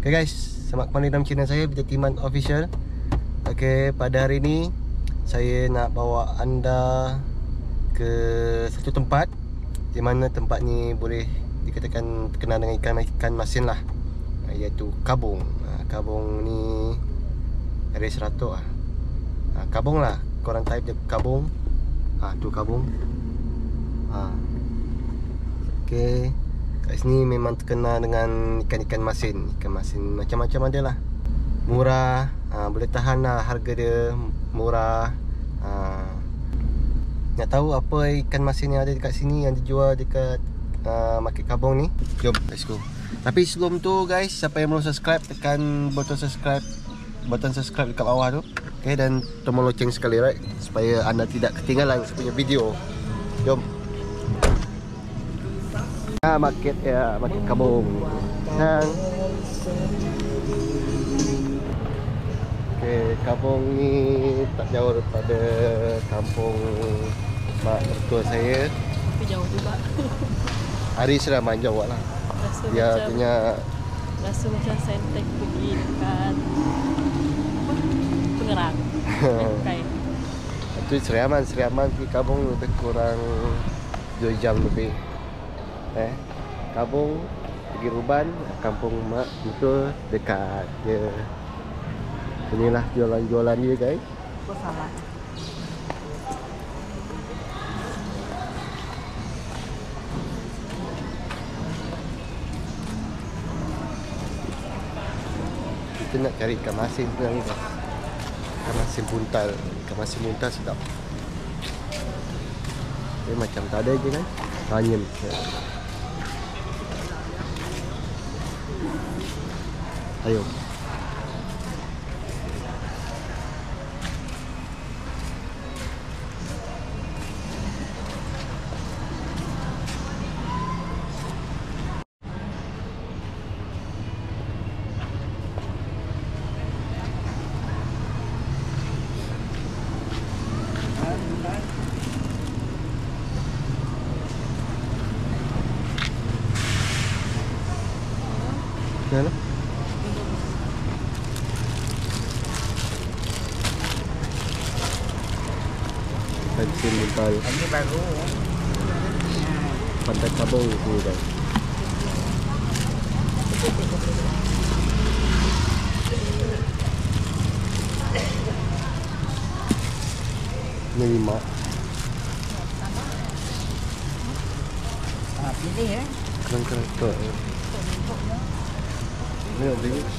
Okay guys, selamat kembali dalam channel saya BJ Timan Official. Okay, pada hari ini saya nak bawa anda ke satu tempat di mana tempat ni boleh dikatakan terkenal dengan ikan masin lah, iaitu Kabung. Kabung ni area 100 lah. Kabung lah, korang type je Kabung. Tu Kabung. Okay, kat sini memang terkenal dengan ikan-ikan masin. Ikan masin macam-macam ada lah. Murah, boleh tahan lah, harga dia murah. Nak tahu apa ikan masin yang ada dekat sini, yang dijual dekat market Kabung ni? Jom, let's go. Tapi sebelum tu guys, siapa yang belum subscribe, tekan button subscribe dekat bawah tu. Okay, dan tombol loceng sekali, right? Supaya anda tidak ketinggalan saya punya video. Jom. Market Kabung. Okay, Kabung ni tak jauh daripada kampung mak mertua saya. Tapi jauh juga. Hari Seraman jauh lah. Dia punya rasa macam Sentek pergi dekat Pengerang. Okay. Itu Seriaman pergi Kabung lebih kurang 2 jam lebih. Kabung pergi Ruban, kampung mak itu dekat je. Inilah jualan-jualan dia guys. Salah. Kita nak cari ikan masin sebenarnya guys. Ikan masin buntal. Ikan masin buntal sedap. Macam tak ada je kan. Banyak. Ayo. Mana? Masin buntal. Ini baru. Pantai Kabung ni guys. Ini 5. Pilih ya. Keren-keren tu. Ini ada ni.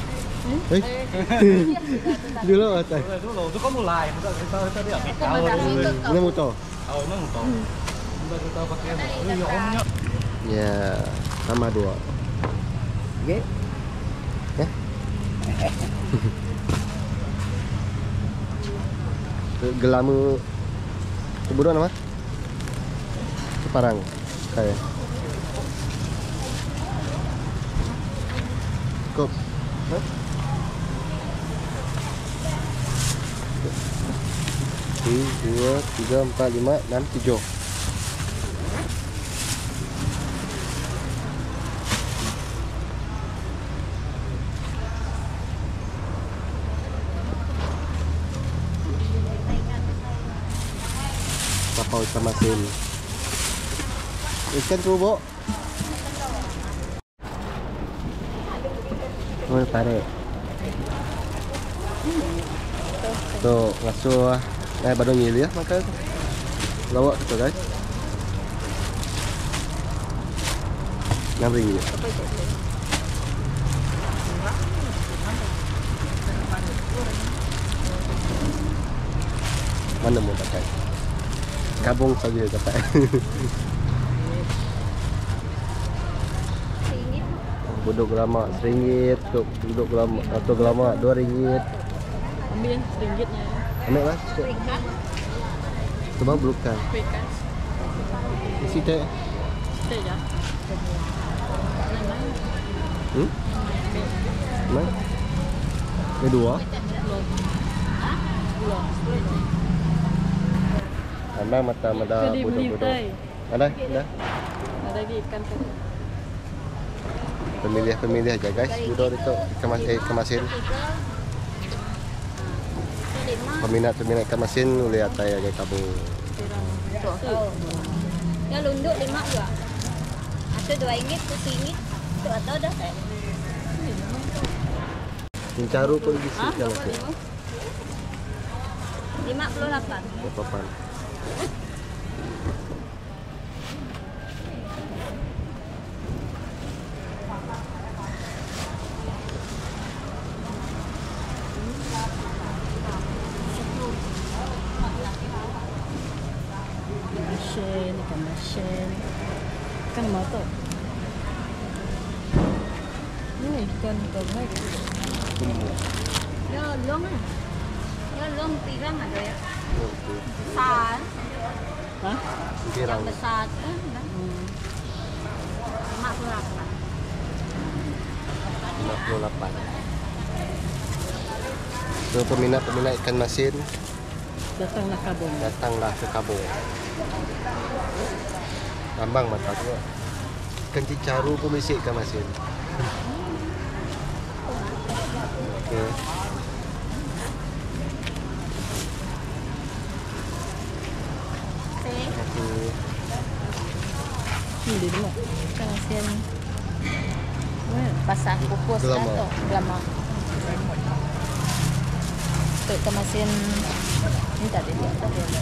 Dulu atas. Dulu tu kan mulai, kita dia mikau. Ini motor. Oh, ini motor. Kita pakai motor. Ya, sama 2. Okey. Gelama Keburuan apa? Keparang. Kayak. Cukup. 1, 2, 3, 4, 5, 6, 7. Kapau ikan masin. Ikan terubuk. Oh, tarik. Tuh, ngasuh badung ngil ya makan. Lawak tu guys. RM6. Mana mau pakai? Kabung saja dapat. Buduk gelamak RM1, buduk gelamak atau gelamak RM2. Ambil yang RM1-nya. Ambil lah. Coba belukkan. Isi teh. Teh je. Mana? Ini 2. Anda mata buduk-buduk. Ada? Ada lagi ikan tadi. Pemilih-pemilih aja guys. Duduk itu ikan masin. Peminat ikan masin boleh atai aja kamu. Ya lunduk 5 juga. Atau 2 ringgit ke sini. Itu atau dah saya. Cincaru pun gisi kan aku. 58. Papan. Ikan masin. Ikan mata. Ini ikan tomat. Ya long ah. Ya long pirang ada ya. Besar. Hah? Pirang. Yang besar. 58. 58. So peminat ikan masin Datanglah kabung. datanglah ke Kabung. Lambang mata tu. Ikan cicaru pun mesti ikan masin. Okey. Okey. Ini dia dulu. Ikan masin. Pasang kukus dah Gelama. tu. Gelama. Tu ikan masin. Ni tak ada dia. Tak ada.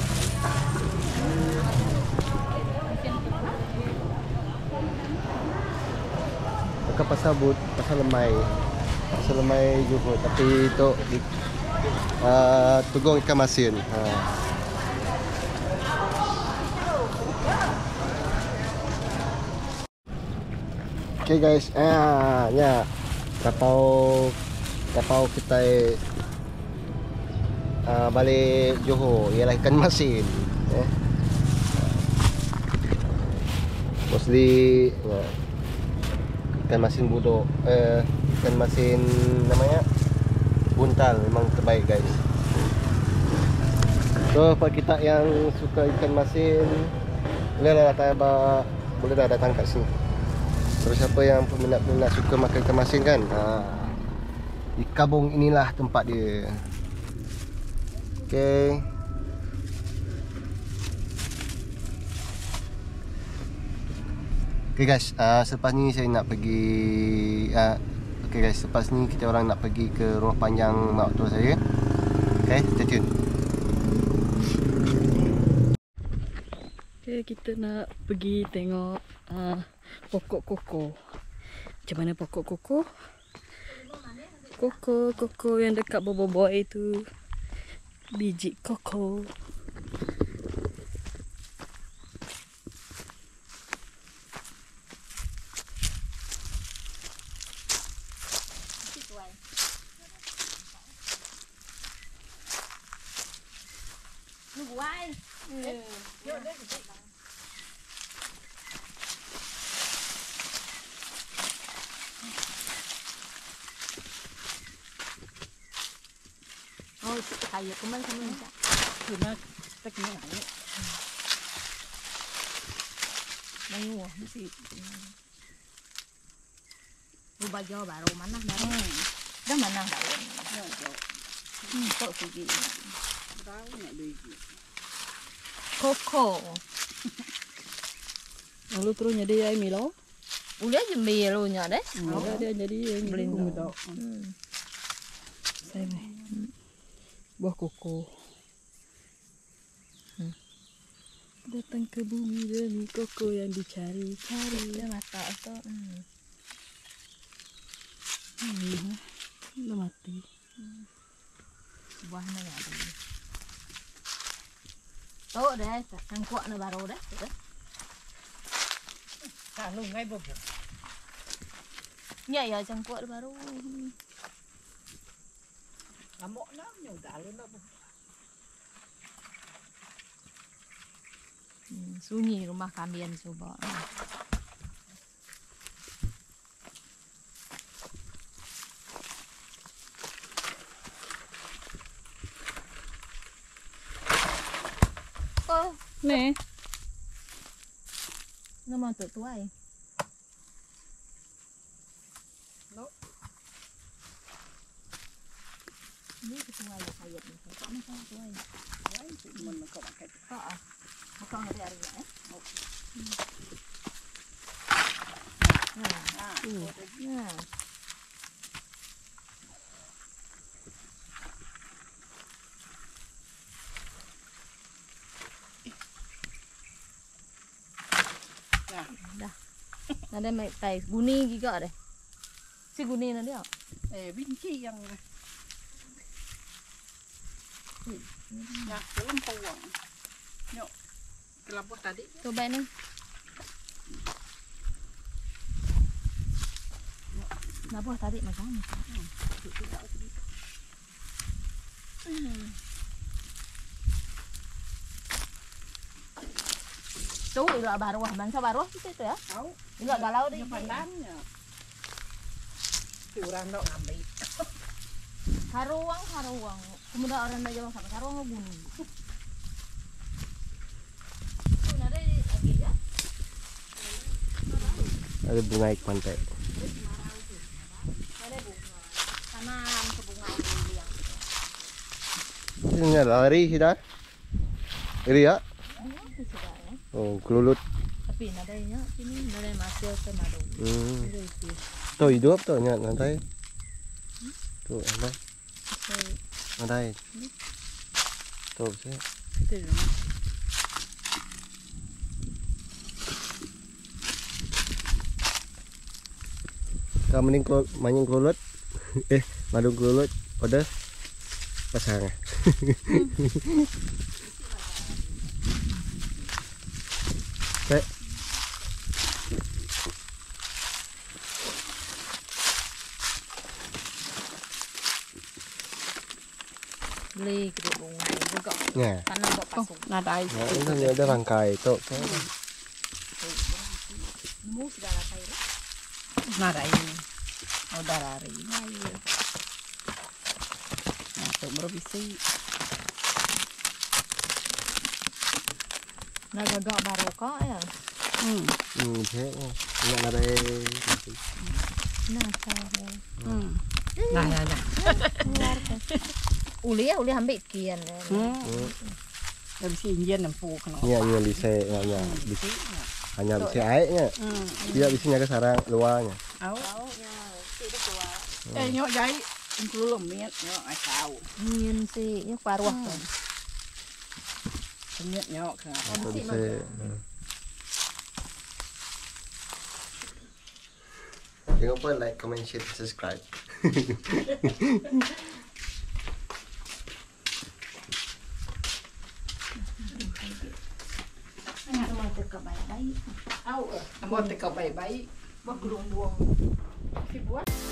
Bukan pasal lemai juga tapi itu tugong ikan masin. Okay guys, nya kapau kita balik Johor ialah ikan masin. Mostly ikan masin budok, ikan masin namanya buntal, memang terbaik guys. So buat kita yang suka ikan masin, boleh dah datang kat sini. Terus siapa yang peminat suka makan ikan masin kan, di Kabung inilah tempat dia. Okay. Okay guys, selepas ni saya nak pergi okay guys, selepas ni kita orang nak pergi ke rumah panjang mak mertua saya. Okay, stay tune. Okay, kita nak pergi tengok pokok koko. Macam mana pokok koko? Koko yang dekat boboiboy itu. Biji koko. Oh, kayu kemana kamu minta? Cuma kita kena air. Mayu, mesti. Ubah jauh baru mana baru? Dah mana daun? Kok segi? Koko. Lalu terus jadi air milo. Udah jembil lu nya deh. Udah dia jadi air milo. Saya ni. Buah koko. Datang ke bumi demi koko yang dicari-cari. Dia mata tu. Dah mati. Buahnya ya. Oh deh, cangkuk na baru deh. Kalau ngai bobo. Ya ya cangkuk baru. Amok na nyo dalo na bobo. Sunyi rumah kambing coba. Oh, Ni. nama tu tuai. Ini ketua ya sayap nih. Kok mana ketua ya? Mình có bạn cái Kok ah. Kok ngerti artinya ya? Nah. Nah. Dah. Ada mai tai guni juga deh. Si guni nanti ah. Vinci yang ya dalam peluang yuk kelapa tadi Coba nih. Kenapa tadi macam ni? Tuh, ilah baru bangsa baru itu ya. tahu Ilah galau deh. pandangnya orang dok ngambil Haruang. Kemudian orang dah jawab sampai haruang guni. Tuh, ada lagi ya. Ada bunga ik pantai. Ada bunga. Tanam ke bunga ini yang. Ini lari sudah. Ini ya. Bunga itu sudah ya. Oh, kelulut. Tapi nadanya sini nada masih ke nado. Tuh hidup tuh nyat nanti. Tuh ada. Ada. Tuh sih. Kamu mending mainin kelulut. Madu kelulut. Udah pasang. Kayak Beli ke bunga juga. ya. Tanam buat pasung. nada Nah, ini ada rangkai tuh. Nemu segala sayur. nada ini udah lari masuk berbisi Nah gagak baru kok ya. Thế nhận là đây. Nah saya. nah ya ya Uli ambil kian. berbisi injen dan fu kena Nhẹ như lì xe nhẹ hanya lì xe ấy nhá. Dia di sini ke sarang luarnya. áo nhọ giấy cứ lồng miết nhọ ai sao Nhiên sih nyok paruah. miết nhọ kena Atau di xe. Jangan lupa like, comment, share, subscribe. áo buat teka bayi-bayi Wah gerung-gerung. si buat